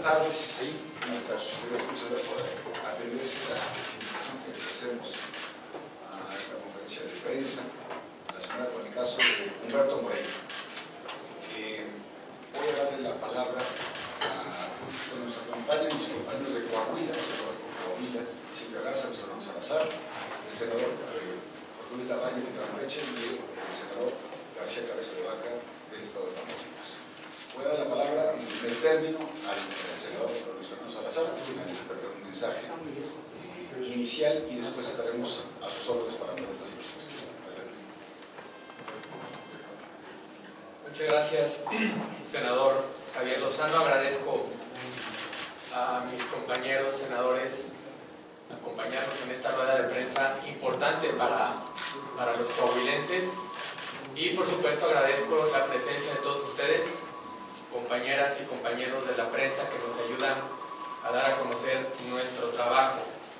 tardes. Muchas gracias por atender esta invitación que les hacemos a esta conferencia de prensa relacionada con el caso de Humberto Moreira. Voy a darle la palabra a nos acompañan mis compañeros de Coahuila, el senador de Coahuila, Silvia Garza, el senador Salazar, el senador Jorge Luis Lavalle de Campeche y el senador García Cabeza de Vaca del estado de Tamaulipas. Voy a dar la palabra en primer término al senador Luis Fernando Salazar, que dará un mensaje inicial y después estaremos a sus órdenes para preguntas y respuestas. Adelante. Muchas gracias, senador Javier Lozano. Agradezco a mis compañeros senadores acompañarnos en esta rueda de prensa importante para los coahuilenses y por supuesto agradezco la presencia de todos ustedes, compañeras y compañeros de la prensa que nos ayudan a dar a conocer nuestro trabajo.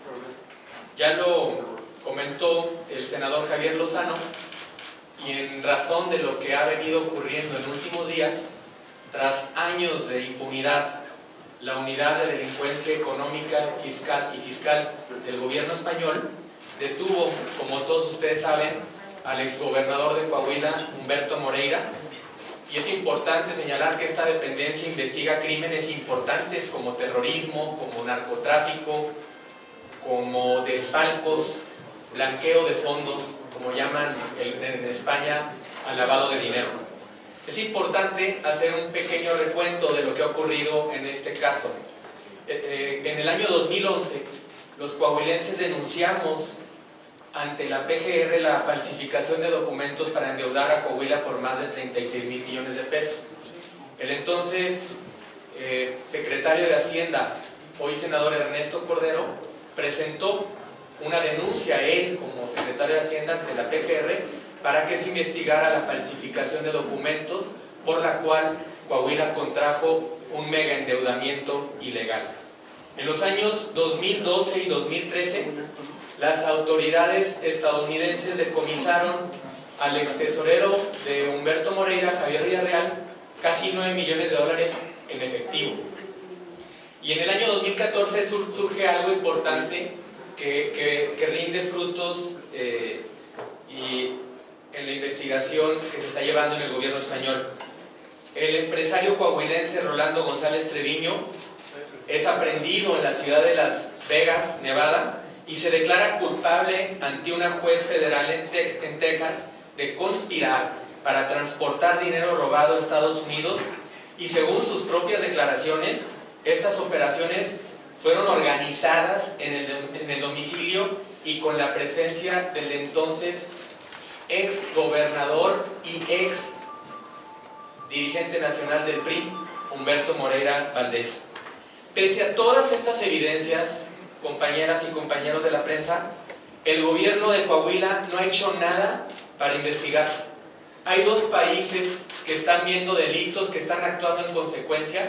Ya lo comentó el senador Javier Lozano y en razón de lo que ha venido ocurriendo en últimos días, tras años de impunidad, la Unidad de Delincuencia Económica y Fiscal del gobierno español detuvo, como todos ustedes saben, al exgobernador de Coahuila, Humberto Moreira, y es importante señalar que esta dependencia investiga crímenes importantes como terrorismo, como narcotráfico, como desfalcos, blanqueo de fondos, como llaman en España, al lavado de dinero. Es importante hacer un pequeño recuento de lo que ha ocurrido en este caso. En el año 2011, los coahuilenses denunciamos ante la PGR la falsificación de documentos para endeudar a Coahuila por más de 36,000 millones de pesos. El entonces secretario de Hacienda, hoy senador Ernesto Cordero, presentó una denuncia él como secretario de Hacienda ante la PGR para que se investigara la falsificación de documentos por la cual Coahuila contrajo un mega endeudamiento ilegal. En los años 2012 y 2013, las autoridades estadounidenses decomisaron al ex tesorero de Humberto Moreira, Javier Villarreal, casi 9 millones de dólares en efectivo. Y en el año 2014 surge algo importante que rinde frutos y en la investigación que se está llevando en el gobierno español. El empresario coahuilense Rolando González Treviño es aprehendido en la ciudad de Las Vegas, Nevada, y se declara culpable ante una juez federal en Texas de conspirar para transportar dinero robado a Estados Unidos, y según sus propias declaraciones, estas operaciones fueron organizadas en el domicilio y con la presencia del entonces ex gobernador y ex dirigente nacional del PRI, Humberto Moreira Valdés. Pese a todas estas evidencias, compañeras y compañeros de la prensa, el gobierno de Coahuila no ha hecho nada para investigar. Hay dos países que están viendo delitos, que están actuando en consecuencia,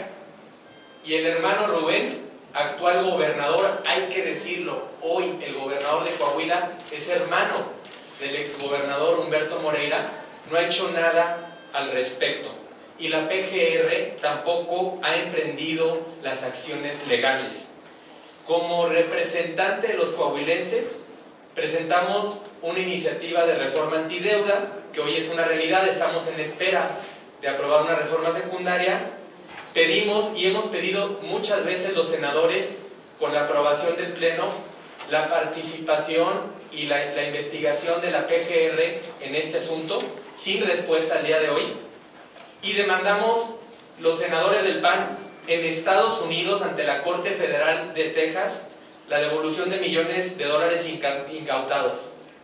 y el hermano Rubén, actual gobernador, hay que decirlo, hoy el gobernador de Coahuila es hermano del exgobernador Humberto Moreira, no ha hecho nada al respecto. Y la PGR tampoco ha emprendido las acciones legales. Como representante de los coahuilenses, presentamos una iniciativa de reforma antideuda, que hoy es una realidad, estamos en espera de aprobar una reforma secundaria. Pedimos y hemos pedido muchas veces los senadores, con la aprobación del Pleno, la participación y la investigación de la PGR en este asunto, sin respuesta al día de hoy. Y demandamos los senadores del PAN en Estados Unidos ante la Corte Federal de Texas la devolución de millones de dólares incautados.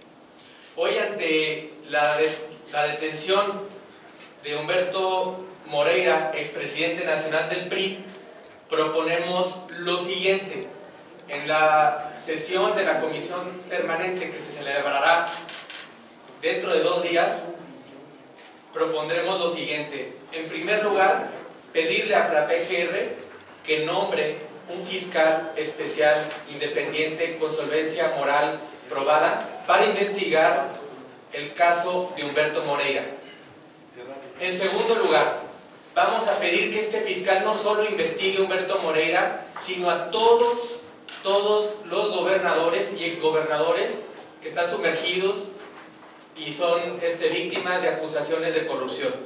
Hoy, ante la detención de Humberto Moreira, expresidente nacional del PRI, proponemos lo siguiente. En la sesión de la comisión permanente que se celebrará dentro de 2 días, propondremos lo siguiente. En primer lugar, pedirle a la PGR que nombre un fiscal especial independiente con solvencia moral probada para investigar el caso de Humberto Moreira. En segundo lugar, vamos a pedir que este fiscal no solo investigue a Humberto Moreira, sino a todos los gobernadores y exgobernadores que están sumergidos y son víctimas de acusaciones de corrupción.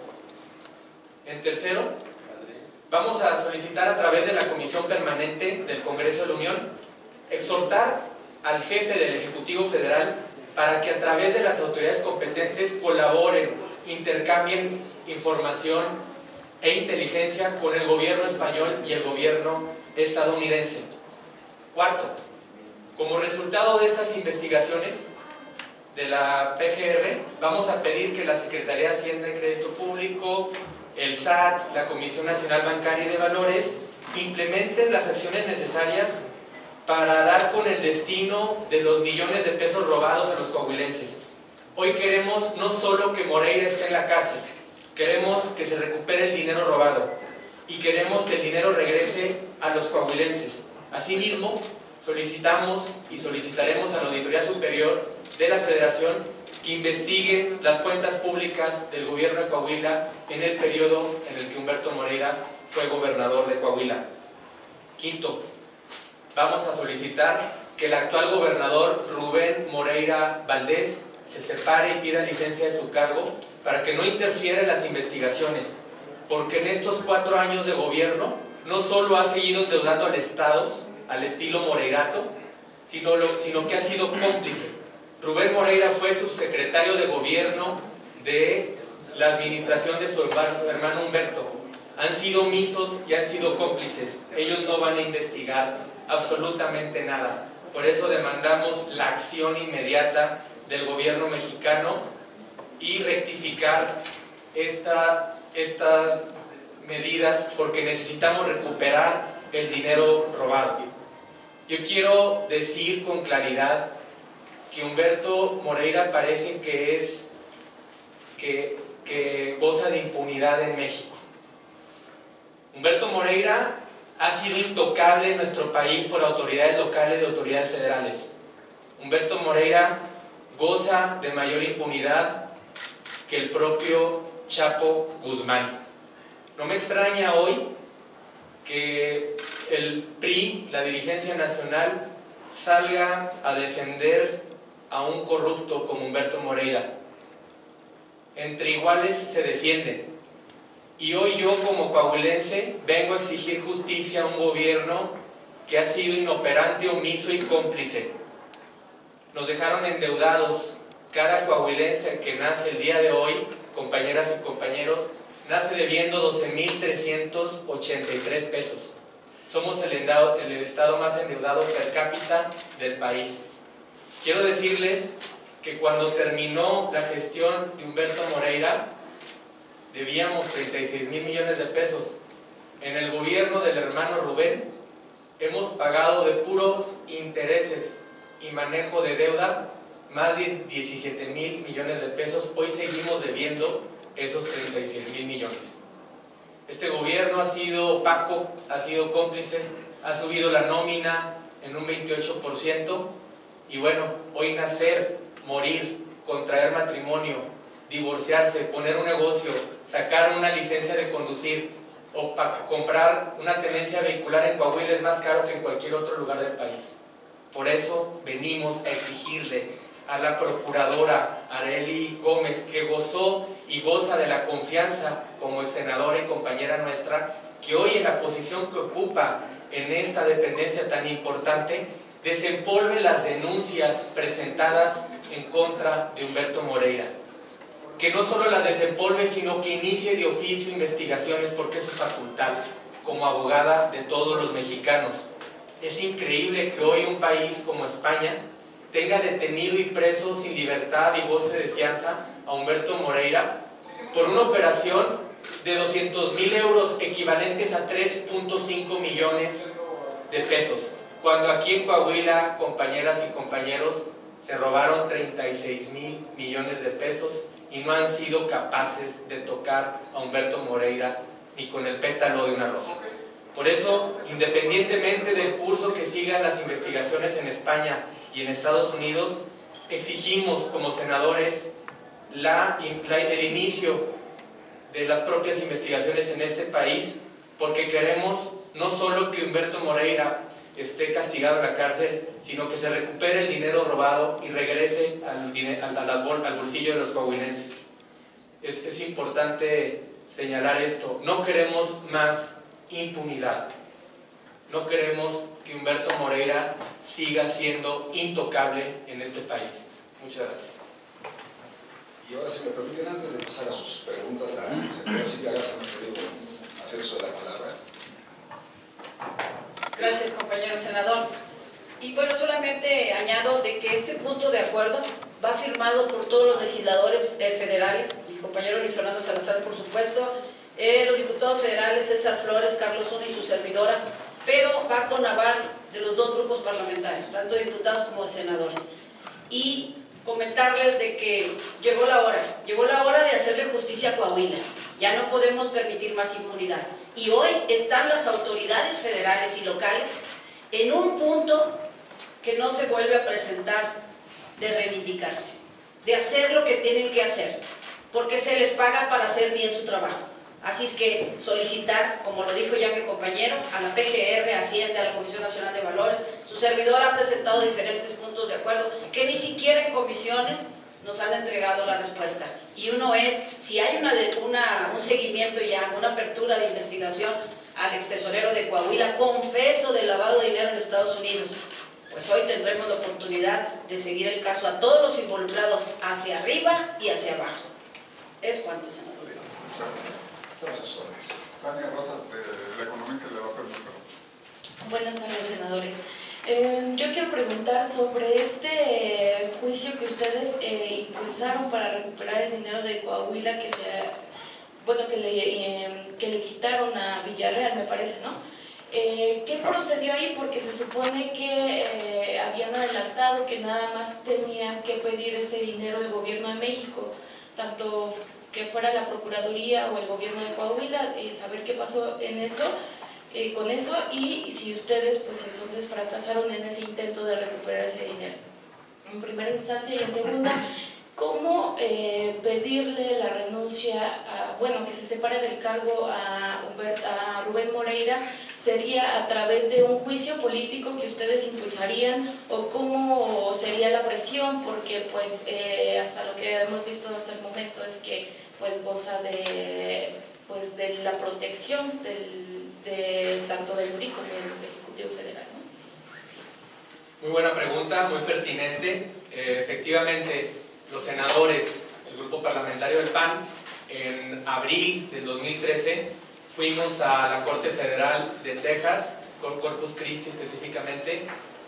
En tercero, vamos a solicitar a través de la Comisión Permanente del Congreso de la Unión exhortar al jefe del Ejecutivo Federal para que a través de las autoridades competentes colaboren, intercambien información e inteligencia con el gobierno español y el gobierno estadounidense. Cuarto, como resultado de estas investigaciones de la PGR, vamos a pedir que la Secretaría de Hacienda y Crédito Público, el SAT, la Comisión Nacional Bancaria y de Valores implementen las acciones necesarias para dar con el destino de los millones de pesos robados a los coahuilenses. Hoy queremos no solo que Moreira esté en la cárcel, queremos que se recupere el dinero robado y queremos que el dinero regrese a los coahuilenses. Asimismo, solicitamos y solicitaremos a la Auditoría Superior de la Federación que investigue las cuentas públicas del gobierno de Coahuila en el periodo en el que Humberto Moreira fue gobernador de Coahuila. Quinto, vamos a solicitar que el actual gobernador Rubén Moreira Valdés se separe y pida licencia de su cargo para que no interfiera en las investigaciones, porque en estos 4 años de gobierno no solo ha seguido endeudando al Estado al estilo moreirato, sino que ha sido cómplice. Rubén Moreira fue subsecretario de gobierno de la administración de su hermano Humberto. Han sido omisos y han sido cómplices. Ellos no van a investigar absolutamente nada. Por eso demandamos la acción inmediata del gobierno mexicano y rectificar estas medidas, porque necesitamos recuperar el dinero robado. Yo quiero decir con claridad que Humberto Moreira parece que goza de impunidad en México. Humberto Moreira ha sido intocable en nuestro país por autoridades locales y autoridades federales. Humberto Moreira goza de mayor impunidad que el propio Chapo Guzmán. No me extraña hoy que el PRI, la dirigencia nacional, salga a defender a un corrupto como Humberto Moreira. Entre iguales se defienden. Y hoy yo, como coahuilense, vengo a exigir justicia a un gobierno que ha sido inoperante, omiso y cómplice. Nos dejaron endeudados. Cada coahuilense que nace el día de hoy, compañeras y compañeros, nace debiendo 12,383 pesos. Somos el estado más endeudado per cápita del país. Quiero decirles que cuando terminó la gestión de Humberto Moreira, debíamos 36,000 millones de pesos. En el gobierno del hermano Rubén, hemos pagado de puros intereses y manejo de deuda más de 17,000 millones de pesos. Hoy seguimos debiendo esos 36,000 millones. Este gobierno ha sido opaco, ha sido cómplice, ha subido la nómina en un 28%, y bueno, hoy nacer, morir, contraer matrimonio, divorciarse, poner un negocio, sacar una licencia de conducir o comprar una tenencia vehicular en Coahuila es más caro que en cualquier otro lugar del país. Por eso venimos a exigirle a la procuradora Arely Gómez, que gozó y goza de la confianza como senadora y compañera nuestra, que hoy en la posición que ocupa en esta dependencia tan importante, desempolve las denuncias presentadas en contra de Humberto Moreira. Que no solo las desempolve, sino que inicie de oficio investigaciones, porque es su facultad como abogada de todos los mexicanos. Es increíble que hoy un país como España tenga detenido y preso sin libertad y goce de fianza a Humberto Moreira por una operación de 200,000 euros, equivalentes a 3.5 millones de pesos, cuando aquí en Coahuila, compañeras y compañeros, se robaron 36,000 millones de pesos y no han sido capaces de tocar a Humberto Moreira ni con el pétalo de una rosa. Por eso, independientemente del curso que sigan las investigaciones en España y en Estados Unidos, exigimos como senadores el inicio de las propias investigaciones en este país, porque queremos no solo que Humberto Moreira esté castigado en la cárcel, sino que se recupere el dinero robado y regrese al bolsillo de los coahuilenses. Es importante señalar esto. No queremos más impunidad. No queremos que Humberto Moreira siga siendo intocable en este país. Muchas gracias. Y ahora, si me permiten, antes de pasar a sus preguntas, la señora Silvia Garza me ha pedido hacer uso de la palabra. Gracias, compañero senador. Y bueno, solamente añado de que este punto de acuerdo va firmado por todos los legisladores federales, mi compañero Luis Fernando Salazar, por supuesto, los diputados federales César Flores, Carlos Zuna y su servidora, pero va con aval de los dos grupos parlamentarios, tanto diputados como senadores. Y comentarles de que llegó la hora de hacerle justicia a Coahuila. Ya no podemos permitir más impunidad. Y hoy están las autoridades federales y locales en un punto que no se vuelve a presentar de reivindicarse, de hacer lo que tienen que hacer, porque se les paga para hacer bien su trabajo. Así es que solicitar, como lo dijo ya mi compañero, a la PGR, a Hacienda, a la Comisión Nacional de Valores. Su servidor ha presentado diferentes puntos de acuerdo que ni siquiera en comisiones nos han entregado la respuesta. Y uno es, si hay un seguimiento ya, una apertura de investigación al extesorero de Coahuila, confeso de lavado de dinero en Estados Unidos, pues hoy tendremos la oportunidad de seguir el caso a todos los involucrados hacia arriba y hacia abajo. Es cuanto, senador. Muchas gracias. Estamos a sus órdenes. Tania Rosa, de La Economista, le va a hacer una pregunta. Buenas tardes, senadores. Yo quiero preguntar sobre este juicio que ustedes impulsaron para recuperar el dinero de Coahuila que le quitaron a Villarreal, me parece, ¿no? ¿Qué procedió ahí? Porque se supone que habían adelantado que nada más tenía que pedir este dinero el gobierno de México, tanto que fuera la Procuraduría o el gobierno de Coahuila, saber qué pasó en eso, con eso, y si ustedes pues entonces fracasaron en ese intento de recuperar ese dinero en primera instancia. Y en segunda, ¿cómo pedirle la renuncia, que se separe del cargo a Rubén Moreira? ¿Sería a través de un juicio político que ustedes impulsarían, o cómo sería la presión? Porque pues hasta lo que hemos visto hasta el momento es que pues goza de la protección tanto del PRI como del Ejecutivo Federal, ¿no? Muy buena pregunta, muy pertinente. Efectivamente, los senadores, el grupo parlamentario del PAN, en abril del 2013 fuimos a la Corte Federal de Texas, Corpus Christi específicamente,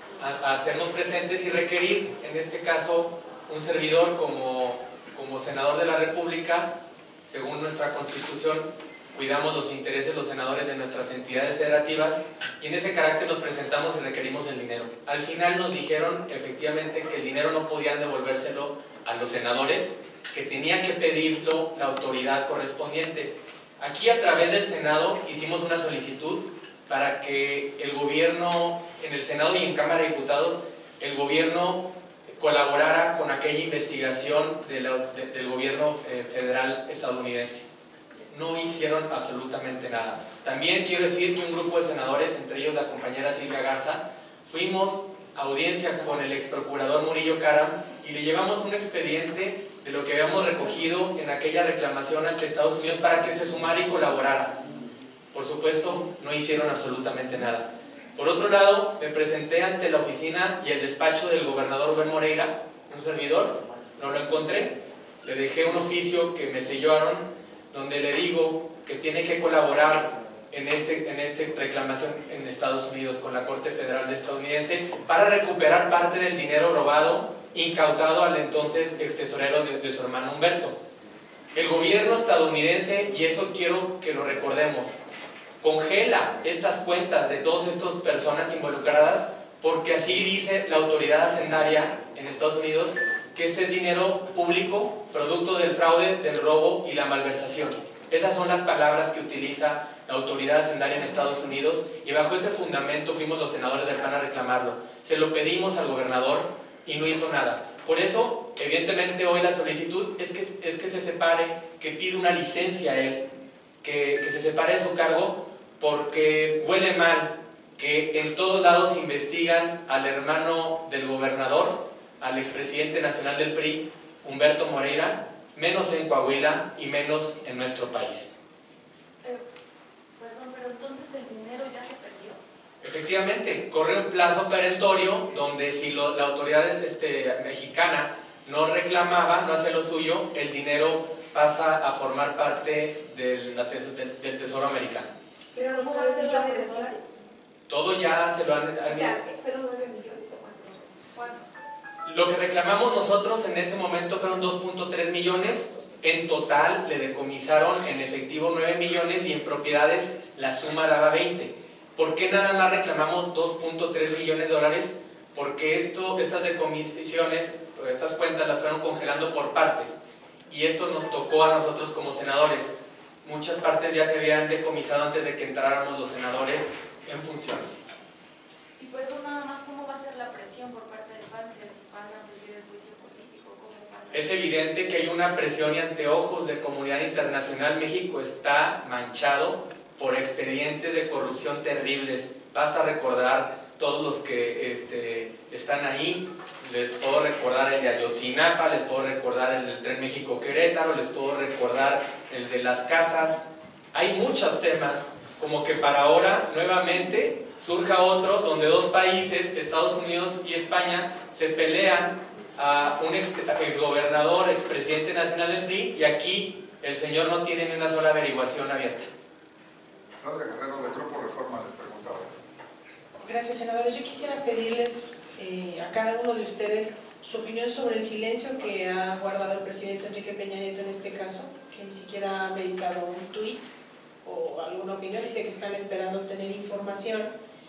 a hacernos presentes y requerir, en este caso, un servidor como senador de la República. Según nuestra Constitución, cuidamos los intereses de los senadores de nuestras entidades federativas, y en ese carácter nos presentamos y requerimos el dinero. Al final nos dijeron efectivamente que el dinero no podían devolvérselo a los senadores, que tenía que pedirlo la autoridad correspondiente. Aquí, a través del Senado, hicimos una solicitud para que el gobierno, en el Senado y en Cámara de Diputados, el gobierno colaborara con aquella investigación del gobierno federal estadounidense. No hicieron absolutamente nada. También quiero decir que un grupo de senadores, entre ellos la compañera Silvia Garza, fuimos a audiencias con el ex procurador Murillo Karam y le llevamos un expediente de lo que habíamos recogido en aquella reclamación ante Estados Unidos para que se sumara y colaborara. Por supuesto, no hicieron absolutamente nada. Por otro lado, me presenté ante la oficina y el despacho del gobernador Rubén Moreira, un servidor, no lo encontré. Le dejé un oficio que me sellaron, donde le digo que tiene que colaborar en esta reclamación en Estados Unidos con la Corte Federal estadounidense para recuperar parte del dinero robado, incautado al entonces extesorero de su hermano Humberto. El gobierno estadounidense, y eso quiero que lo recordemos, congela estas cuentas de todas estas personas involucradas, porque así dice la autoridad hacendaria en Estados Unidos, que este es dinero público, producto del fraude, del robo y la malversación. Esas son las palabras que utiliza la autoridad hacendaria en Estados Unidos, y bajo ese fundamento fuimos los senadores del PAN a reclamarlo. Se lo pedimos al gobernador y no hizo nada. Por eso, evidentemente, hoy la solicitud es que se separe, que pide una licencia a él, que se separe de su cargo, porque huele mal que en todos lados investigan al hermano del gobernador, al expresidente nacional del PRI, Humberto Moreira, menos en Coahuila y menos en nuestro país. Perdón, pero entonces el dinero ya se perdió. Efectivamente, corre un plazo perentorio donde si la autoridad mexicana no reclamaba, no hacía lo suyo, el dinero pasa a formar parte del Tesoro americano. Pero ¿cómo va a ser la de dólares? Todo ya se lo han... O sea, fueron 9 millones o cuánto. Lo que reclamamos nosotros en ese momento fueron 2.3 millones. En total le decomisaron en efectivo 9 millones y en propiedades la suma daba 20. ¿Por qué nada más reclamamos 2.3 millones de dólares? Porque estas decomisiones, estas cuentas las fueron congelando por partes. Y esto nos tocó a nosotros como senadores. Muchas partes ya se habían decomisado antes de que entráramos los senadores en funciones. Y perdón, nada más, ¿cómo va a ser la presión por parte del PAN? ¿Se van a pedir el juicio político? ¿Cómo van a... Es evidente que hay una presión y anteojos de comunidad internacional. México está manchado por expedientes de corrupción terribles. Basta recordar todos los que están ahí. Les puedo recordar el de Ayotzinapa, les puedo recordar el del Tren México-Querétaro, les puedo recordar el de las casas. Hay muchos temas, como que para ahora nuevamente surja otro donde dos países, Estados Unidos y España, se pelean a un exgobernador, expresidente nacional del PRI, y aquí el señor no tiene ni una sola averiguación abierta. Claudia Guerrero, de Grupo Reforma, les preguntaba. Gracias, senadores. Yo quisiera pedirles a cada uno de ustedes su opinión sobre el silencio que ha guardado el presidente Enrique Peña Nieto en este caso, que ni siquiera ha meditado un tuit o alguna opinión. Dice que están esperando obtener información,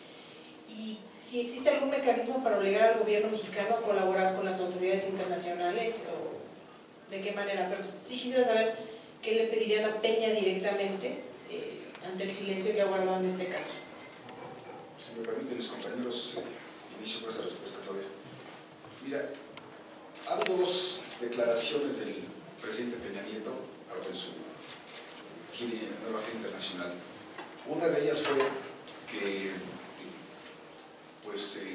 y si existe algún mecanismo para obligar al gobierno mexicano a colaborar con las autoridades internacionales o de qué manera. Pero sí quisiera saber qué le pedirían a Peña directamente ante el silencio que ha guardado en este caso. Si me permiten, mis compañeros, inicio con esa respuesta, Claudia. Mira, ha habido dos declaraciones del presidente Peña Nieto ahora en su nueva gira internacional. Una de ellas fue que, pues,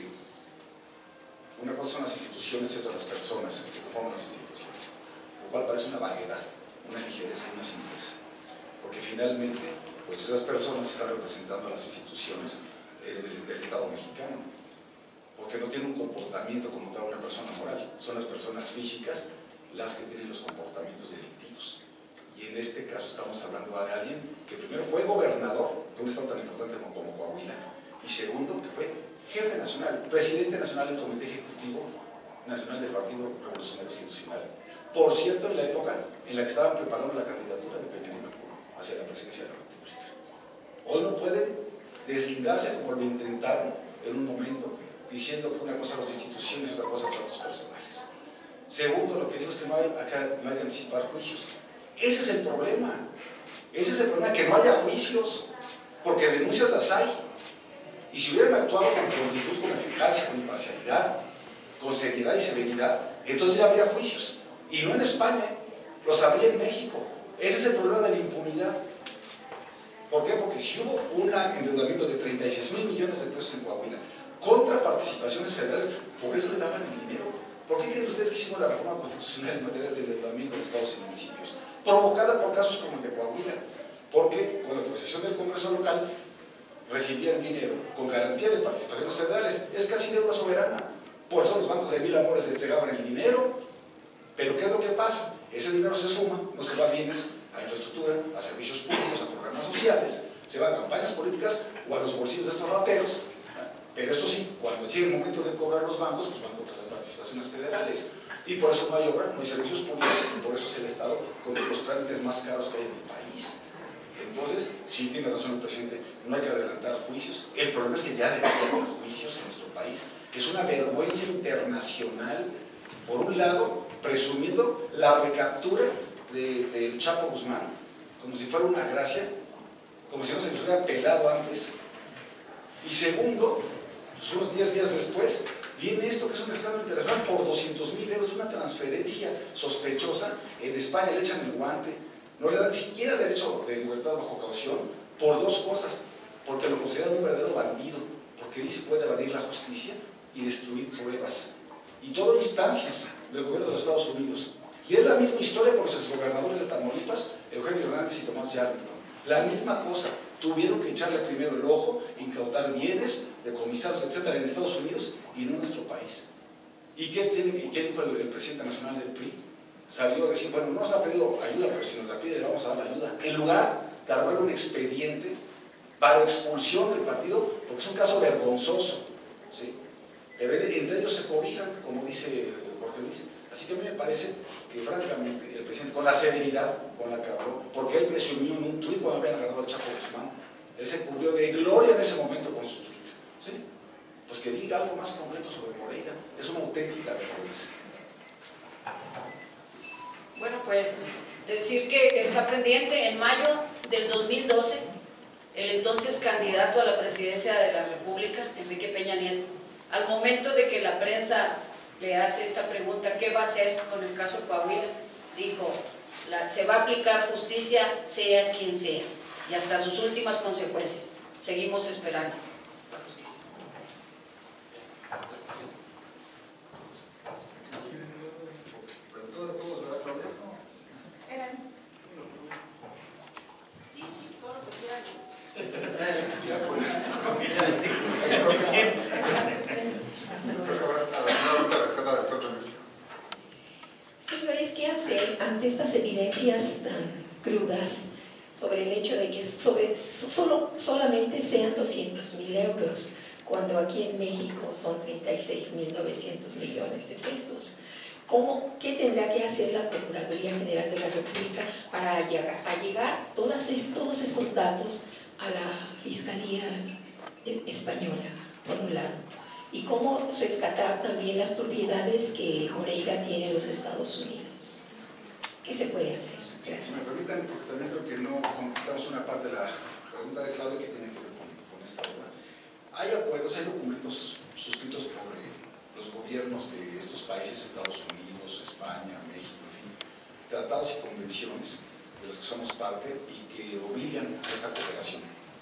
una cosa son las instituciones y otra las personas que conforman las instituciones, lo cual parece una vaguedad, una ligereza y una simpleza, porque finalmente, pues esas personas están representando a las instituciones del Estado mexicano, porque no tienen un comportamiento como tal una persona moral, son las personas físicas las que tienen los comportamientos delictivos. Y en este caso estamos hablando de alguien que primero fue gobernador de un estado tan importante como Coahuila, y segundo que fue jefe nacional, presidente nacional del Comité Ejecutivo Nacional del Partido Revolucionario Institucional. Por cierto, en la época en la que estaban preparando la candidatura de Peña Nieto hacia la presidencia de la República. Hoy no pueden deslindarse como lo intentaron en un momento, diciendo que una cosa son las instituciones y otra cosa los datos personales. Segundo, lo que digo es que no hay que anticipar juicios. Ese es el problema. Ese es el problema, que no haya juicios, porque denuncias las hay. Y si hubieran actuado con prontitud, con eficacia, con imparcialidad, con seriedad y severidad, entonces ya habría juicios. Y no en España, los habría en México. Ese es el problema de la impunidad. ¿Por qué? Porque si hubo un endeudamiento de 36,000 millones de pesos en Coahuila contra participaciones federales, por eso le daban el dinero. ¿Por qué creen ustedes que hicimos la reforma constitucional en materia de endeudamiento de estados y municipios? Provocada por casos como el de Coahuila, porque con la autorización del Congreso local recibían dinero con garantía de participaciones federales. Es casi deuda soberana. Por eso los bancos de mil amores les entregaban el dinero. Pero ¿qué es lo que pasa? Ese dinero se suma, no se va a bienes, a infraestructura, a servicios públicos, a programas sociales, se va a campañas políticas o a los bolsillos de estos rateros. Pero eso sí, cuando llegue el momento de cobrar los bancos, pues van contra las participaciones federales. Y por eso no hay obra, no hay servicios públicos, y por eso es el Estado con los trámites más caros que hay en el país. Entonces, sí tiene razón el presidente, no hay que adelantar juicios. El problema es que ya debería haber juicios en nuestro país. Es una vergüenza internacional, por un lado, presumiendo la recaptura del Chapo Guzmán, como si fuera una gracia, como si no se les hubiera pelado antes. Y segundo, pues unos 10 días después, Viene esto que es un escándalo internacional por 200.000 euros, una transferencia sospechosa. En España le echan el guante, no le dan ni siquiera derecho de libertad bajo caución por dos cosas, porque lo consideran un verdadero bandido, porque dice puede evadir la justicia y destruir pruebas, y todo instancias del gobierno de los Estados Unidos. Y es la misma historia con los exgobernadores de Tamaulipas, Eugenio Hernández y Tomás Yarrington. La misma cosa, tuvieron que echarle primero el ojo, incautar bienes, decomisarlos, etcétera, en Estados Unidos y no en nuestro país. ¿Y qué dijo el presidente nacional del PRI? Salió a decir, bueno, no nos ha pedido ayuda, pero si nos la pide le vamos a dar la ayuda. En lugar de armar un expediente para expulsión del partido, porque es un caso vergonzoso, ¿sí? Pero entre ellos se cobijan, como dice Jorge Luis. Así que a mí me parece que, francamente, el presidente, con la severidad con la que habló, porque él presumió en un tuit cuando habían agarrado al Chapo Guzmán, él se cubrió de gloria en ese momento con su tuit, ¿sí? Pues que diga algo más concreto sobre Moreira, es una auténtica vergüenza. Bueno, pues decir que está pendiente. En mayo del 2012, el entonces candidato a la presidencia de la República, Enrique Peña Nieto, al momento de que la prensa le hace esta pregunta, ¿qué va a hacer con el caso Coahuila?, dijo, se va a aplicar justicia sea quien sea, y hasta sus últimas consecuencias. Seguimos esperando la justicia. Preguntó de todos, ¿verdad, Claudia? Eran. Sí, todo lo que quieran. Ya con esto. Señores, ¿qué hacer ante estas evidencias tan crudas sobre el hecho de que solamente sean 200.000 euros, cuando aquí en México son 36.900 millones de pesos? ¿Qué tendrá que hacer la Procuraduría General de la República para allegar todos estos datos a la Fiscalía Española, por un lado? Y cómo rescatar también las propiedades que Moreira tiene en los Estados Unidos. ¿Qué se puede hacer? Gracias. Si me permiten, porque también creo que no contestamos una parte de la pregunta de Claudia que tiene que ver con esta obra. Hay acuerdos, hay documentos suscritos por los gobiernos de estos países, Estados Unidos, España, México, en fin, tratados y convenciones de los que somos parte y que obligan a esta cooperación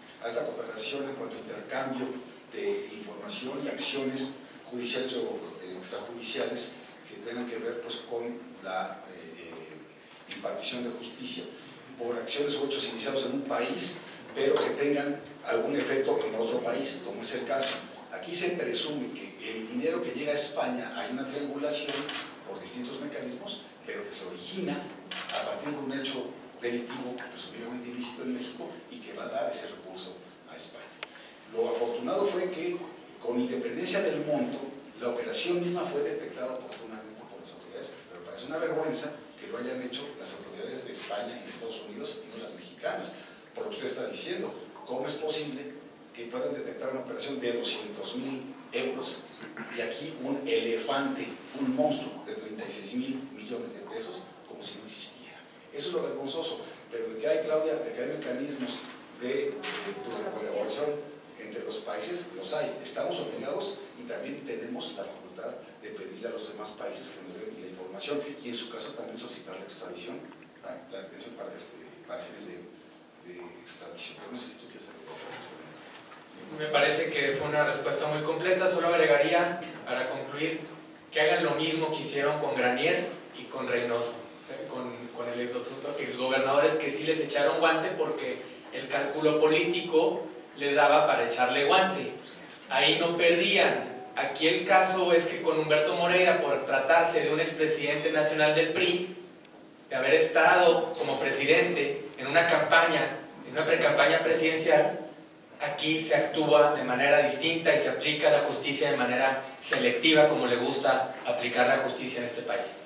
en cuanto a intercambio de información y acciones judiciales o extrajudiciales que tengan que ver pues, con la impartición de justicia por acciones o hechos iniciados en un país, pero que tengan algún efecto en otro país, como es el caso. Aquí se presume que el dinero que llega a España hay una triangulación por distintos mecanismos, pero que se origina a partir de un hecho delictivo, presumiblemente ilícito en México, y que va a dar ese recurso a España. Lo afortunado fue que, con independencia del monto, la operación misma fue detectada oportunamente por las autoridades, pero parece una vergüenza que lo hayan hecho las autoridades de España y de Estados Unidos y no las mexicanas. Por lo que usted está diciendo, ¿cómo es posible que puedan detectar una operación de 200.000 euros y aquí un elefante, un monstruo de 36.000 millones de pesos, como si no existiera? Eso es lo vergonzoso, pero de que hay, Claudia, de que hay mecanismos de colaboración entre los países, los hay. Estamos obligados y también tenemos la facultad de pedirle a los demás países que nos den la información y en su caso también solicitar la extradición, la detención para fines de extradición. Pero no sé si tú quieres agregar otra cosa. Me parece que fue una respuesta muy completa. Solo agregaría, para concluir, que hagan lo mismo que hicieron con Granier y con Reynoso, con el exgobernadores que sí les echaron guante porque el cálculo político les daba para echarle guante. Ahí no perdían. Aquí el caso es que con Humberto Moreira, por tratarse de un expresidente nacional del PRI, de haber estado como presidente en una campaña, en una precampaña presidencial, aquí se actúa de manera distinta y se aplica la justicia de manera selectiva, como le gusta aplicar la justicia en este país.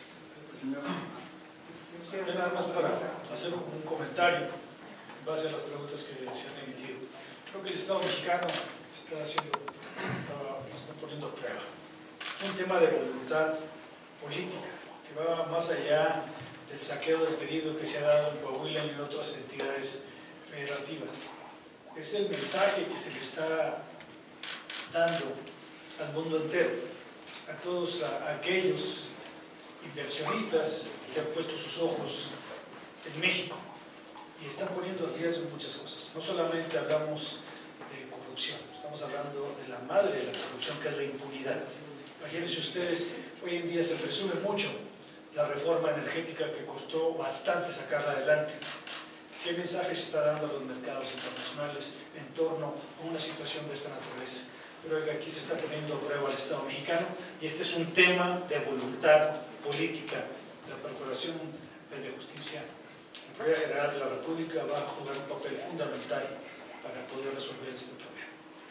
Nada más para hacer un comentario en base a las preguntas que se han emitido. Creo que el Estado mexicano nos está poniendo a prueba. Es un tema de voluntad política que va más allá del saqueo desmedido que se ha dado en Coahuila y en otras entidades federativas. Es el mensaje que se le está dando al mundo entero, a todos aquellos inversionistas que han puesto sus ojos en México y están poniendo en riesgo muchas cosas. No solamente hablamos de corrupción, estamos hablando de la madre de la corrupción, que es la impunidad. Imagínense ustedes, hoy en día se presume mucho la reforma energética que costó bastante sacarla adelante. ¿Qué mensaje se está dando a los mercados internacionales en torno a una situación de esta naturaleza? Creo que aquí se está poniendo a prueba al Estado mexicano y este es un tema de voluntad política. La Procuración de Justicia, la Procuraduría General de la República va a jugar un papel fundamental para poder resolver este problema.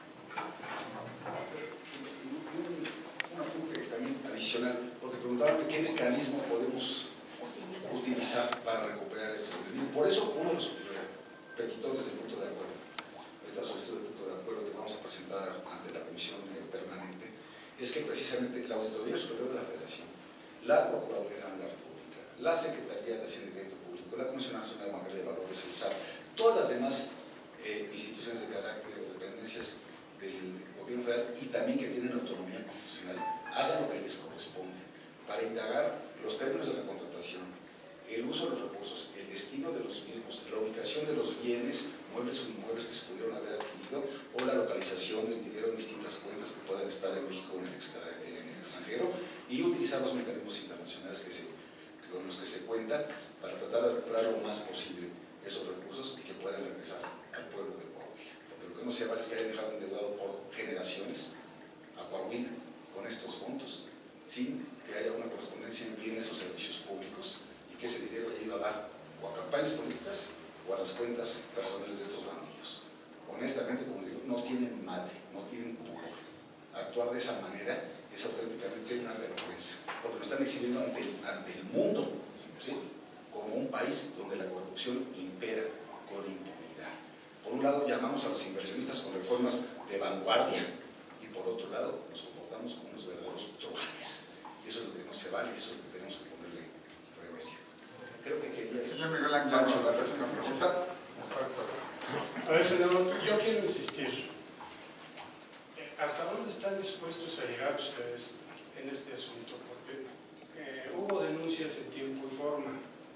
Un apunte también adicional, porque preguntaban de qué mecanismo podemos utilizar para recuperar estos bienes. Por eso, uno de los petitorios del punto de acuerdo, esta solicitud de punto de acuerdo que vamos a presentar ante la Comisión Permanente, es que precisamente la Auditoría Superior de la Federación, la Procuraduría General de la República, la Secretaría de Hacienda y Crédito Público, la Comisión Nacional de Materia de Valores, el SAT, todas las demás instituciones de carácter o dependencias del Gobierno Federal y también que tienen autonomía constitucional, hagan lo que les corresponde para indagar los términos de la contratación, el uso de los recursos, el destino de los mismos, la ubicación de los bienes, muebles o inmuebles que se pudieron haber adquirido, o la localización del dinero en distintas cuentas que puedan estar en México o en el extranjero, y utilizar los mecanismos internacionales con los que se cuenta para tratar de recuperar lo más posible esos recursos y que puedan regresar al pueblo de Coahuila. Porque lo que no se vale es que hayan dejado endeudado por generaciones a Coahuila con estos montos, sin que haya una correspondencia en bienes o servicios públicos y que ese dinero haya ido a dar o a campañas políticas o a las cuentas personales de estos bandidos. Honestamente, como digo, no tienen madre, no tienen pudor. Actuar de esa manera es auténticamente una vergüenza, porque lo están exhibiendo ante el mundo, ¿sí?, como un país donde la corrupción impera con impunidad. Por un lado, llamamos a los inversionistas con reformas de vanguardia y por otro lado, nos comportamos como unos verdaderos truanes. Y eso es lo que no se vale, eso es lo que tenemos que ponerle remedio. Creo que quería... Señor Miguel Ángel, ¿la pregunta? A ver, senador, yo quiero insistir. ¿Hasta dónde están dispuestos a llegar ustedes en este asunto? Porque hubo denuncias en tiempo y forma.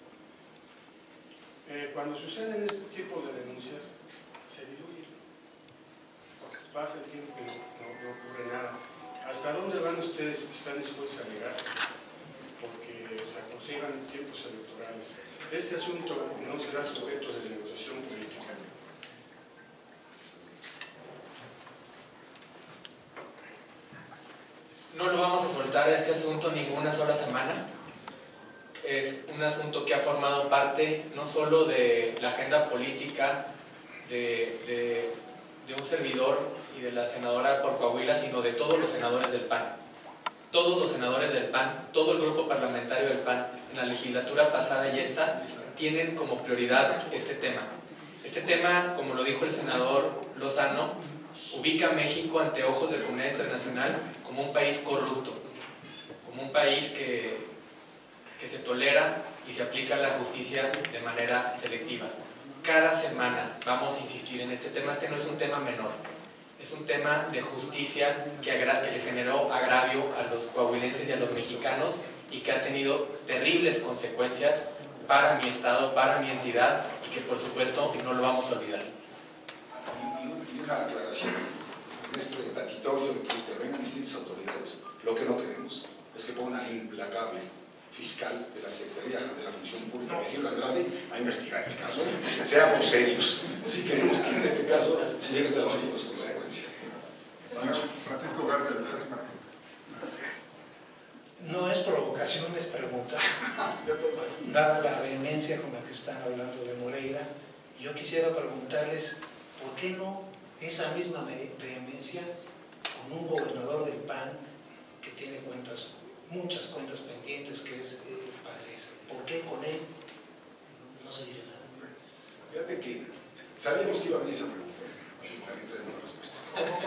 Cuando suceden este tipo de denuncias, se diluyen. Porque pasa el tiempo y no ocurre nada. ¿Hasta dónde van ustedes que están dispuestos a llegar? Porque se aproximan tiempos electorales. Este asunto no será sujeto de negociación política. No lo vamos a soltar este asunto ninguna sola semana. Es un asunto que ha formado parte no solo de la agenda política de un servidor y de la senadora por Coahuila, sino de todos los senadores del PAN. Todos los senadores del PAN, todo el grupo parlamentario del PAN, en la legislatura pasada y esta, tienen como prioridad este tema. Este tema, como lo dijo el senador Lozano, ubica a México ante ojos de la comunidad internacional como un país corrupto, como un país que se tolera y se aplica la justicia de manera selectiva. Cada semana vamos a insistir en este tema. Este no es un tema menor, es un tema de justicia que le generó agravio a los coahuilenses y a los mexicanos y que ha tenido terribles consecuencias para mi estado, para mi entidad y que por supuesto no lo vamos a olvidar. Y una aclaración en este petitorio de que intervengan distintas autoridades. Lo que no queremos es que pongan al implacable fiscal de la Secretaría de la Función Pública, Miguel Andrade, a investigar el caso. Seamos serios. Si queremos que en este caso se llegue hasta las últimas consecuencias. Francisco García, ¿estás para? No es provocación, es pregunta. Dada la vehemencia con la que están hablando de Moreira, yo quisiera preguntarles por qué no esa misma vehemencia con un gobernador del PAN que tiene muchas cuentas pendientes, que es Padres. ¿Por qué con él no se dice nada? Fíjate que sabíamos que iba a venir esa pregunta, así que también tenemos la respuesta.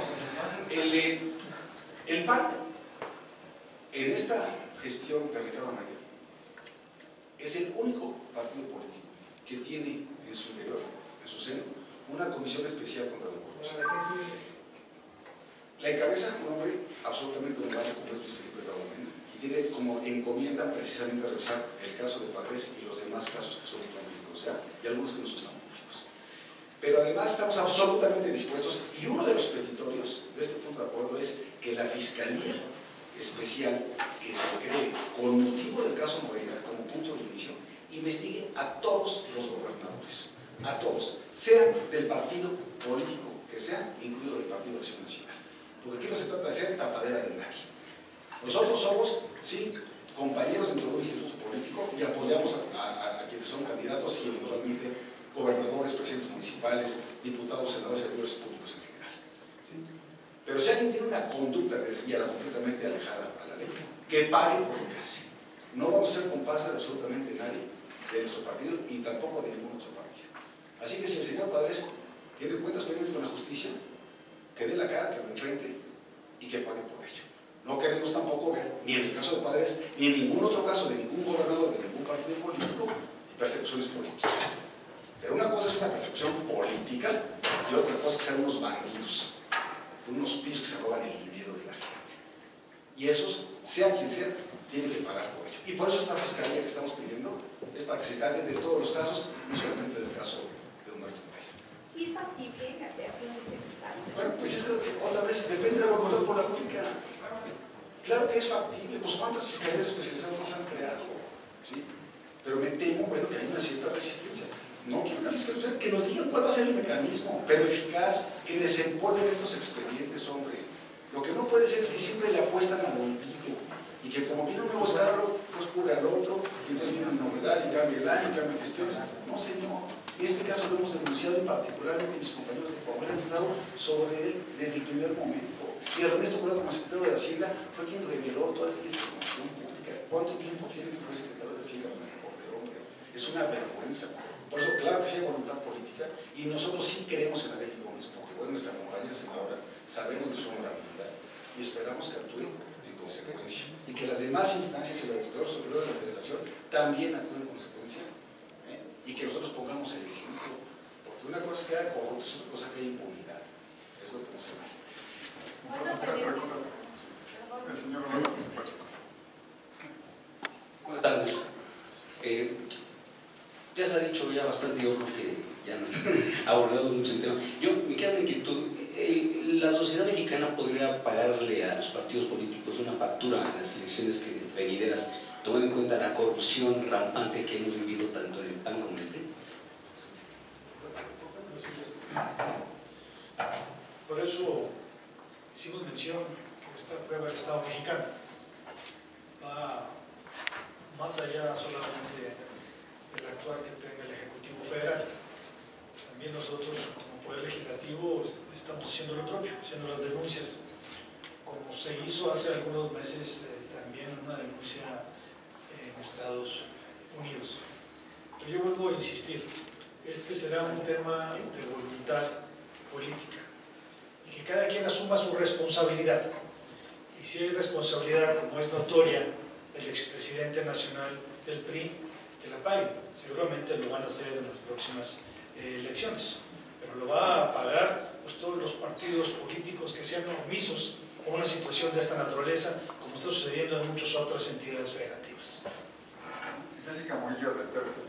El PAN, en esta gestión de Ricardo Anaya, es el único partido político que tiene en su interior, en su seno, una comisión especial contra la corrupción. La encabeza un hombre absolutamente honorable como es Luis Felipe Raúl, y tiene como encomienda precisamente revisar el caso de Padres y los demás casos que son públicos, ¿ya? Y algunos que no son tan públicos. Pero además estamos absolutamente dispuestos, y uno de los petitorios de este punto de acuerdo es que la Fiscalía Especial que se cree con motivo del caso Moreira como punto de inicio, investigue a todos los gobernadores, a todos, sean del partido político que sean, incluido del Partido de Acción Nacional. Porque aquí no se trata de ser tapadera de nadie. Nosotros somos, sí, compañeros dentro de un instituto político y apoyamos a quienes son candidatos y eventualmente gobernadores, presidentes municipales, diputados, senadores, servidores públicos en general. ¿Sí? Pero si alguien tiene una conducta desviada, completamente alejada a la ley, que pague por lo que hace. No vamos a ser comparsa de absolutamente nadie de nuestro partido y tampoco de ningún otro partido. Así que si el señor Padres tiene cuentas pendientes con la justicia, que dé la cara, que lo enfrente y que pague por ello. No queremos tampoco ver, ni en el caso de Padres, ni en ningún otro caso de ningún gobernador de ningún partido político, persecuciones políticas. Pero una cosa es una persecución política y otra cosa es que sean unos bandidos, unos pillos que se roban el dinero de la gente. Y esos, sea quien sea, tienen que pagar por ello. Y por eso esta fiscalía que estamos pidiendo es para que se encarguen de todos los casos, no solamente del caso de Humberto Moreira. ¿Sí es factible la creación de ese fiscal? Bueno, pues es que otra vez depende de la voluntad política. Claro que es factible, pues cuántas fiscalías especializadas nos han creado, ¿sí? Pero me temo, bueno, que hay una cierta resistencia. No quiero una fiscalía que nos digan cuál va a ser el mecanismo, pero eficaz, que desempolven estos expedientes, hombre. Lo que no puede ser es que siempre le apuestan al olvido y que como viene un nuevo escarro, pues cubre al otro, y entonces viene una novedad y cambia el año, cambia gestiones. No, señor. Este caso lo hemos denunciado y particularmente mis compañeros de Coahuila han estado sobre él desde el primer momento. Y Ernesto Cordero, como secretario de Hacienda, fue quien reveló toda esta información pública. ¿Cuánto tiempo tiene que fue secretario de Hacienda Ernesto Cordero? Es una vergüenza. Por eso, claro que sí hay voluntad política y nosotros sí creemos en Arely Gómez, porque fue nuestra compañera senadora, sabemos de su honorabilidad y esperamos que actúe en consecuencia. Y que las demás instancias y el Auditorio Superior de la Federación también actúen en consecuencia. Y que nosotros pongamos el ejemplo, porque una cosa es que haya corruptos, otra cosa es que haya impunidad. Es lo que no se vale. El señor Rodríguez Pacheco. Buenas tardes. Ya se ha dicho ya bastante, yo creo que ya han abordado mucho el tema. Yo me queda una inquietud. ¿La sociedad mexicana podría pagarle a los partidos políticos una factura en las elecciones venideras, tomando en cuenta la corrupción rampante que hemos vivido tanto en el PAN como en el PRI? Por eso hicimos mención que esta prueba del Estado mexicano va más allá solamente del actuar que tenga el Ejecutivo Federal. También nosotros, como Poder Legislativo, estamos haciendo lo propio, haciendo las denuncias, como se hizo hace algunos meses también una denuncia en Estados Unidos. Pero yo vuelvo a insistir, este será un tema de voluntad política y que cada quien asuma su responsabilidad. Y si hay responsabilidad, como es notoria, del expresidente nacional del PRI, que la paguen. Seguramente lo van a hacer en las próximas elecciones, pero lo va a pagar pues, todos los partidos políticos que sean omisos a una situación de esta naturaleza, como está sucediendo en muchas otras entidades federativas. Jessica Murillo, de Tercio.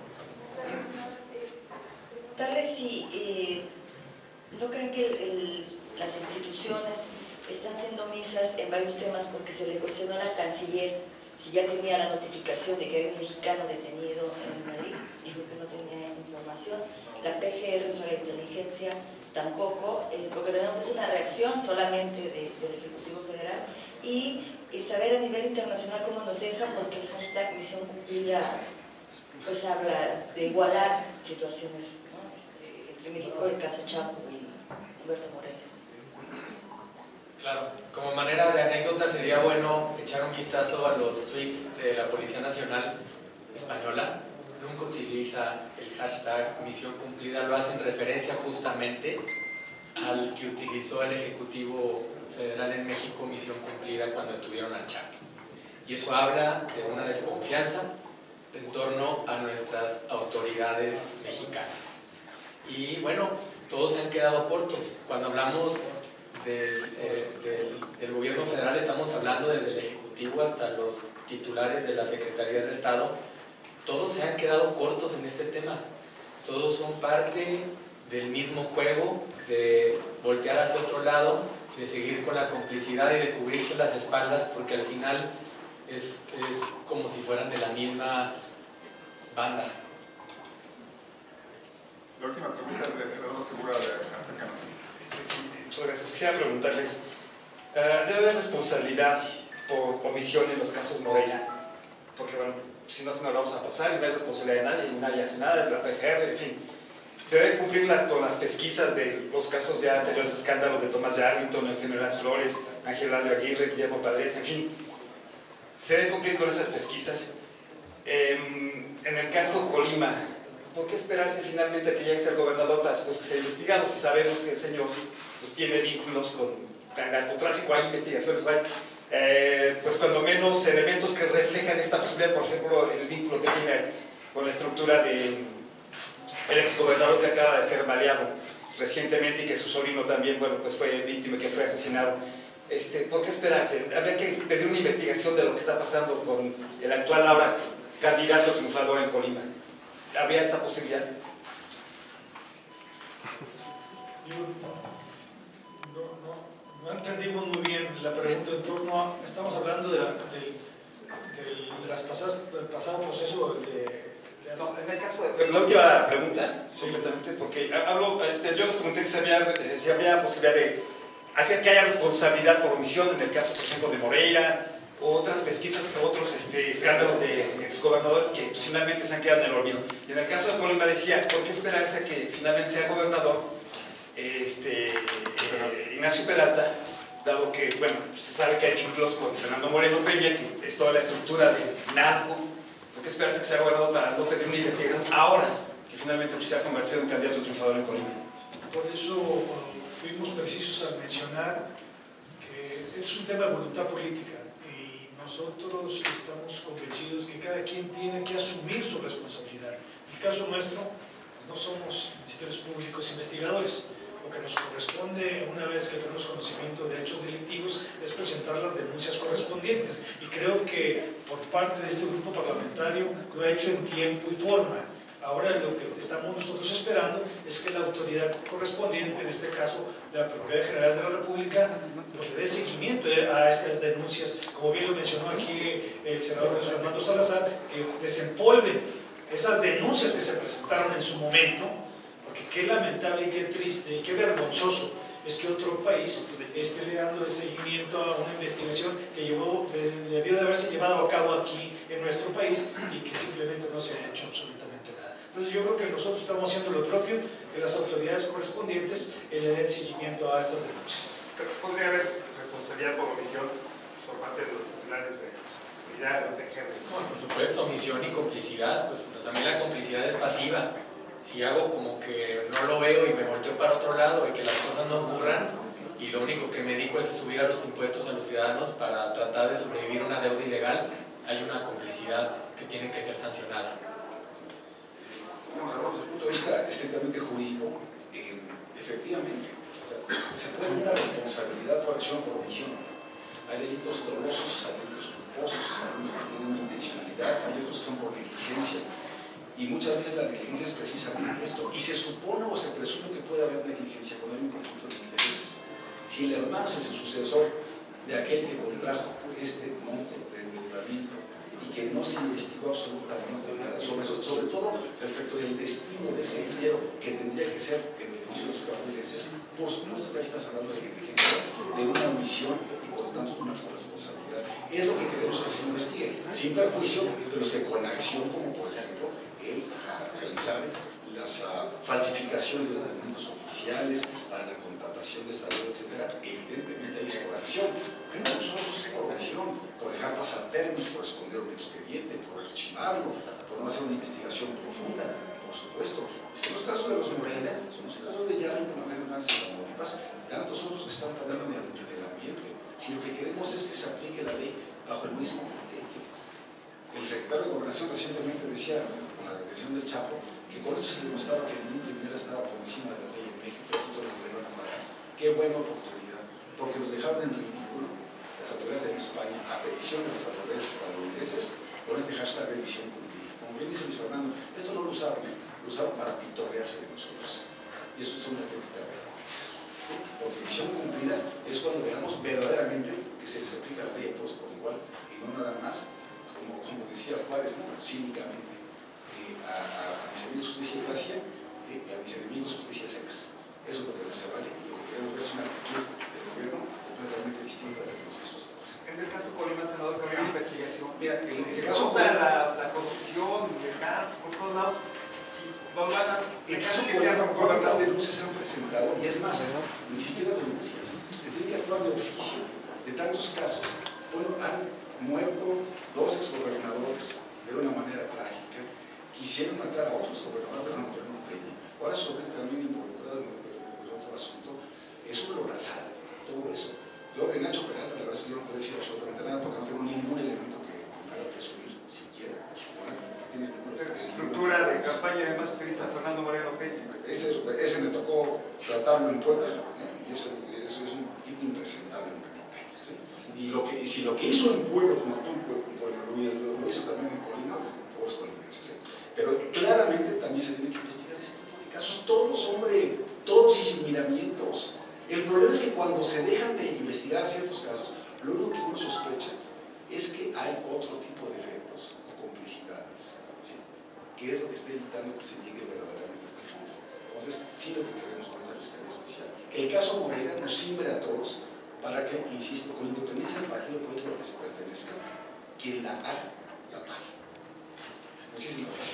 Preguntarle si no creen que las instituciones están siendo omisas en varios temas, porque se le cuestionó a la canciller si ya tenía la notificación de que había un mexicano detenido en Madrid, dijo que no tenía información. La PGR sobre la inteligencia tampoco. Lo que tenemos es una reacción solamente del Ejecutivo Federal y saber a nivel internacional cómo nos deja, porque el hashtag Misión Cumplida pues habla de igualar situaciones, ¿no? Entre México, el caso Chapo y Humberto Moreira. Claro, como manera de anécdota sería bueno echar un vistazo a los tweets de la Policía Nacional Española. Nunca utiliza el hashtag Misión Cumplida, lo hacen referencia justamente al que utilizó el Ejecutivo Federal en México, Misión Cumplida, cuando detuvieron al Chapo. Y eso habla de una desconfianza en torno a nuestras autoridades mexicanas. Y bueno, todos se han quedado cortos. Cuando hablamos del gobierno federal, estamos hablando desde el Ejecutivo hasta los titulares de las Secretarías de Estado, todos se han quedado cortos en este tema. Todos son parte del mismo juego, de voltear hacia otro lado, de seguir con la complicidad y de cubrirse las espaldas, porque al final es como si fueran de la misma banda. La última pregunta es de Gerardo Segura de Azteca. Sí, muchas gracias. Quisiera preguntarles, ¿debe haber responsabilidad por omisión en los casos Moreira? Porque bueno, si no se nos vamos a pasar y no hay responsabilidad de nadie, y nadie hace nada, la PGR, en fin. Se deben cumplir con las pesquisas de los casos ya anteriores escándalos de Tomás Yarlington, Eugenio Hernández Flores, Ángel Aldo Aguirre, Guillermo Padres, en fin. Se deben cumplir con esas pesquisas. En el caso Colima, ¿por qué esperarse finalmente a que llegue a ser gobernador para después que sea investigado? Si sabemos que el señor pues, tiene vínculos con el narcotráfico, hay investigaciones, pues cuando menos elementos que reflejan esta posibilidad, por ejemplo, el vínculo que tiene con la estructura del exgobernador que acaba de ser baleado recientemente y que su sobrino también, bueno, pues fue víctima, que fue asesinado. ¿Por qué esperarse? Habría que pedir una investigación de lo que está pasando con el actual ahora candidato triunfador en Colima. ¿Habría esa posibilidad? No entendimos muy bien la pregunta en torno a... Estamos hablando del pasado proceso de... No, en el caso de... La última pregunta, completamente, porque yo les pregunté que si había posibilidad de hacer que haya responsabilidad por omisión en el caso, por ejemplo, de Moreira, o otras pesquisas, otros escándalos de exgobernadores que pues, finalmente se han quedado en el olvido. Y en el caso de Colima decía, ¿por qué esperarse a que finalmente sea gobernador Ignacio Peralta, dado que, bueno, se sabe que hay vínculos con Fernando Moreno Peña, que es toda la estructura de narco? ¿Por qué esperarse que sea gobernador para no pedir una investigación ahora, que finalmente pues, se ha convertido en candidato triunfador en Colima? Por eso fuimos precisos al mencionar que es un tema de voluntad política. Nosotros estamos convencidos que cada quien tiene que asumir su responsabilidad. En el caso nuestro, no somos ministerios públicos investigadores. Lo que nos corresponde, una vez que tenemos conocimiento de hechos delictivos, es presentar las denuncias correspondientes. Y creo que por parte de este grupo parlamentario lo ha hecho en tiempo y forma. Ahora lo que estamos nosotros esperando es que la autoridad correspondiente, en este caso la Procuraduría General de la República, pues le dé seguimiento a estas denuncias, como bien lo mencionó aquí el senador Luis Fernando Salazar, que desempolven esas denuncias que se presentaron en su momento, porque qué lamentable y qué triste y qué vergonzoso es que otro país esté dando el seguimiento a una investigación que debió de haberse llevado a cabo aquí en nuestro país y que simplemente no se ha hecho absolutamente nada. Entonces yo creo que nosotros estamos haciendo lo propio, que las autoridades correspondientes le den seguimiento a estas denuncias. ¿Podría haber responsabilidad por omisión por parte de los titulares de seguridad, de ejército? Bueno, por supuesto, omisión y complicidad, pues también la complicidad es pasiva. Si hago como que no lo veo y me volteo para otro lado y que las cosas no ocurran, y lo único que me dedico es subir a los impuestos a los ciudadanos para tratar de sobrevivir a una deuda ilegal, hay una complicidad que tiene que ser sancionada. Vamos a hablar desde el punto de vista estrictamente jurídico, efectivamente, se puede una responsabilidad por acción o por omisión. Hay delitos dolosos, hay delitos culposos, hay unos que tienen una intencionalidad, hay otros que son por negligencia. Y muchas veces la negligencia es precisamente esto. Y se supone o se presume que puede haber negligencia cuando hay un conflicto de intereses. Si el hermano es el sucesor de aquel que contrajo este monto de endeudamiento y que no se investigó absolutamente nada, sobre todo respecto del destino de ese dinero que tendría que ser en beneficio de los cuartelenses, por supuesto que ahí estás hablando de negligencia, de una omisión y por lo tanto de una corresponsabilidad. Es lo que queremos que se investigue, sin perjuicio de los que con acción, como por ejemplo realizar las falsificaciones de documentos oficiales para la contratación de esta deuda, etc. Evidentemente ahí es por acción, pero muchos otros es por omisión, por dejar pasar términos, por esconder un expediente, por archivarlo, por no hacer una investigación profunda, por supuesto. Son los casos de los Moreira, son los casos de Yarlington, Eugenio Hernández y Tamaulipas, y tantos otros que están también en el ambiente. Si lo que queremos es que se aplique la ley bajo el mismo criterio. El secretario de Gobernación recientemente decía, con la detención del Chapo, que con esto se demostraba que ningún criminal estaba por encima de la ley en México y todos los debían pagar. Qué buena oportunidad presión de las autoridades estadounidenses con este hashtag de misión cumplida. Como bien dice Luis Fernando, esto no lo usaron, lo usaron para pitorrearse de nosotros. Y eso es una auténtica vergüenza. ¿Sí? Porque misión cumplida es cuando veamos verdaderamente que se les aplica la ley a todos por igual y no nada más, como decía Juárez, ¿no? Cínicamente, a mis amigos justicia y gracia, ¿sí? Y a mis enemigos justicia secas. Eso es lo que no se vale y lo que queremos ver es una actitud del gobierno completamente distinta de la que hemos visto hasta ahora. En el caso Colima, senador, que había una investigación. Mira, el que caso Colima, la corrupción, legal, por todos lados. El caso Colima, ¿cuántas denuncias se han presentado? Y es más, ni siquiera denuncias. Se tiene que actuar de oficio. De tantos casos, bueno, han muerto 2 exgobernadores de una manera trágica. Quisieron matar a otros gobernadores, pero no Peña. Ahora sobre también involucrado en el otro asunto. Es un lodazal, todo eso. Yo de Nacho Peralta, la verdad es que yo no puedo decir absolutamente nada porque no tengo ningún elemento que me haga presumir, siquiera, por suponer que tiene ningún elemento. La estructura de campaña además utiliza Fernando Moreno Peña. Ese me tocó tratarlo en Puebla, y eso es un tipo impresentable, Moreno Peña. ¿Sí? Y si lo que hizo en Puebla, como tú en Puebla, lo hizo también en Colima, pues colimenses. Pero claramente también se tiene que investigar ese tipo de casos, todos y sin miramientos. El problema es que cuando se dejan de investigar ciertos casos, lo único que uno sospecha es que hay otro tipo de efectos o complicidades, ¿sí? Que es lo que está evitando que se llegue verdaderamente a este punto. Entonces, sí lo que queremos con esta Fiscalía Especial, que el caso Moreira nos simbre a todos para que, insisto, con independencia del partido político al que se pertenezca, quien la haga, la pague. Muchísimas gracias.